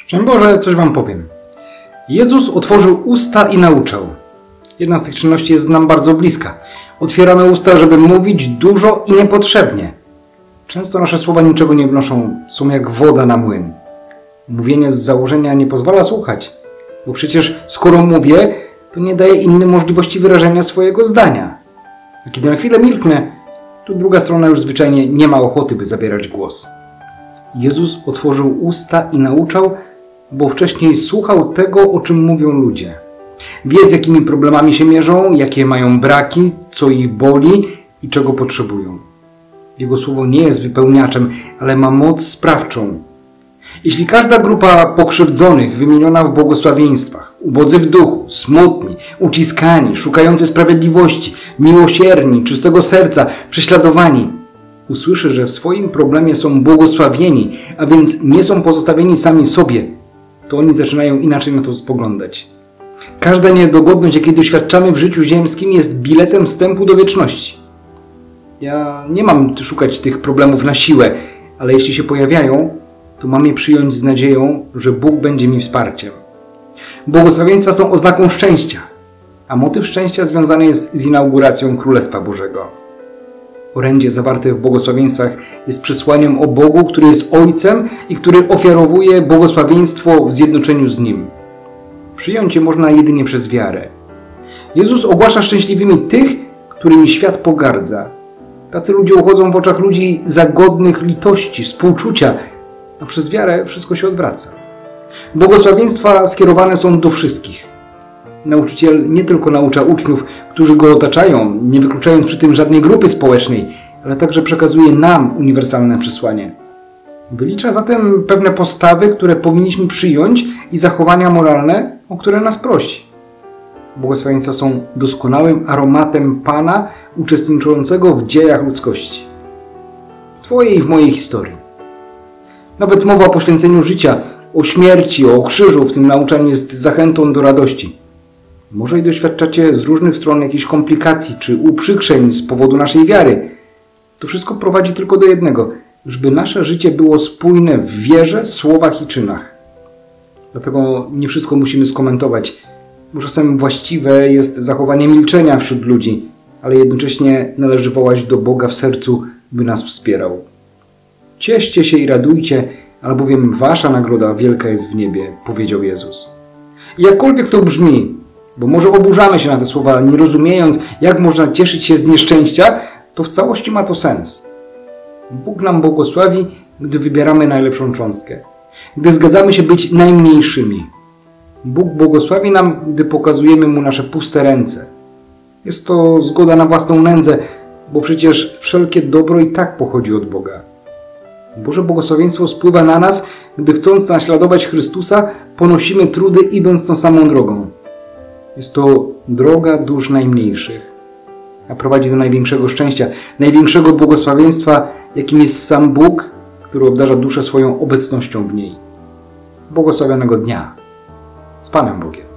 Szczęść Boże, coś wam powiem. Jezus otworzył usta i nauczał. Jedna z tych czynności jest nam bardzo bliska. Otwieramy usta, żeby mówić dużo i niepotrzebnie. Często nasze słowa niczego nie wnoszą, są jak woda na młyn. Mówienie z założenia nie pozwala słuchać, bo przecież skoro mówię, to nie daje innym możliwości wyrażenia swojego zdania. A kiedy na chwilę milknę, to druga strona już zwyczajnie nie ma ochoty, by zabierać głos. Jezus otworzył usta i nauczał, bo wcześniej słuchał tego, o czym mówią ludzie. Wie, z jakimi problemami się mierzą, jakie mają braki, co ich boli i czego potrzebują. Jego słowo nie jest wypełniaczem, ale ma moc sprawczą. Jeśli każda grupa pokrzywdzonych wymieniona w błogosławieństwach, ubodzy w duchu, smutni, uciskani, szukający sprawiedliwości, miłosierni, czystego serca, prześladowani, usłyszy, że w swoim problemie są błogosławieni, a więc nie są pozostawieni sami sobie, to oni zaczynają inaczej na to spoglądać. Każda niedogodność, jakiej doświadczamy w życiu ziemskim, jest biletem wstępu do wieczności. Ja nie mam szukać tych problemów na siłę, ale jeśli się pojawiają, to mam je przyjąć z nadzieją, że Bóg będzie mi wsparciem. Błogosławieństwa są oznaką szczęścia, a motyw szczęścia związany jest z inauguracją Królestwa Bożego. Orędzie zawarte w błogosławieństwach jest przesłaniem o Bogu, który jest Ojcem i który ofiarowuje błogosławieństwo w zjednoczeniu z Nim. Przyjąć je można jedynie przez wiarę. Jezus ogłasza szczęśliwymi tych, którymi świat pogardza. Tacy ludzie uchodzą w oczach ludzi za godnych litości, współczucia, a przez wiarę wszystko się odwraca. Błogosławieństwa skierowane są do wszystkich. Nauczyciel nie tylko naucza uczniów, którzy go otaczają, nie wykluczając przy tym żadnej grupy społecznej, ale także przekazuje nam uniwersalne przesłanie. Wylicza zatem pewne postawy, które powinniśmy przyjąć i zachowania moralne, o które nas prosi. Błogosławieństwa są doskonałym aromatem Pana uczestniczącego w dziejach ludzkości. W Twojej i w mojej historii. Nawet mowa o poświęceniu życia, o śmierci, o krzyżu w tym nauczaniu jest zachętą do radości. Może i doświadczacie z różnych stron jakichś komplikacji czy uprzykrzeń z powodu naszej wiary. To wszystko prowadzi tylko do jednego, żeby nasze życie było spójne w wierze, słowach i czynach. Dlatego nie wszystko musimy skomentować, bo czasem właściwe jest zachowanie milczenia wśród ludzi, ale jednocześnie należy wołać do Boga w sercu, by nas wspierał. Cieszcie się i radujcie, albowiem wasza nagroda wielka jest w niebie, powiedział Jezus. I jakkolwiek to brzmi, bo może oburzamy się na te słowa, nie rozumiejąc, jak można cieszyć się z nieszczęścia, to w całości ma to sens. Bóg nam błogosławi, gdy wybieramy najlepszą cząstkę, gdy zgadzamy się być najmniejszymi. Bóg błogosławi nam, gdy pokazujemy Mu nasze puste ręce. Jest to zgoda na własną nędzę, bo przecież wszelkie dobro i tak pochodzi od Boga. Boże błogosławieństwo spływa na nas, gdy chcąc naśladować Chrystusa, ponosimy trudy idąc tą samą drogą. Jest to droga dusz najmniejszych, a prowadzi do największego szczęścia, największego błogosławieństwa, jakim jest sam Bóg, który obdarza duszę swoją obecnością w niej. Błogosławionego dnia. Z Panem Bogiem.